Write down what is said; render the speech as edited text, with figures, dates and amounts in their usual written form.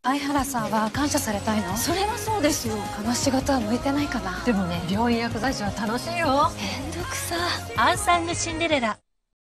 相原さんは感謝されたいの？ それはそうですよ。 この仕事は向いてないかな。 でもね、病院薬剤師は楽しいよ。 めんどくさ。 アンサングシンデレラ